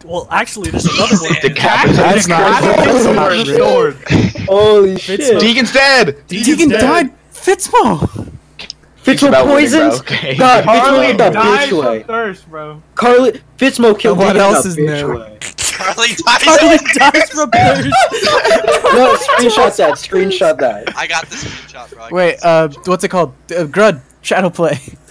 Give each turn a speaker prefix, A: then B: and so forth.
A: Well, actually, there's another one.
B: That's not
C: the sword.
D: Holy shit.
B: Deacon's dead!
E: Deacon died! Fitzmo!
D: Fitzmo poisons?
B: Okay.
D: God,
C: Carly
D: Fitzmo got
C: died
D: bitch
C: from
D: way.
C: thirst, bro.
D: Fitzmo killed
E: What
D: Deacon
E: else
D: the
E: is
D: bitch
E: new?
D: way.
F: Carly died.
A: Carly dies from thirst.
D: No, screenshot that, screenshot that.
F: I got the screenshot, bro.
E: Wait, what's it called? Grud, Shadow Play.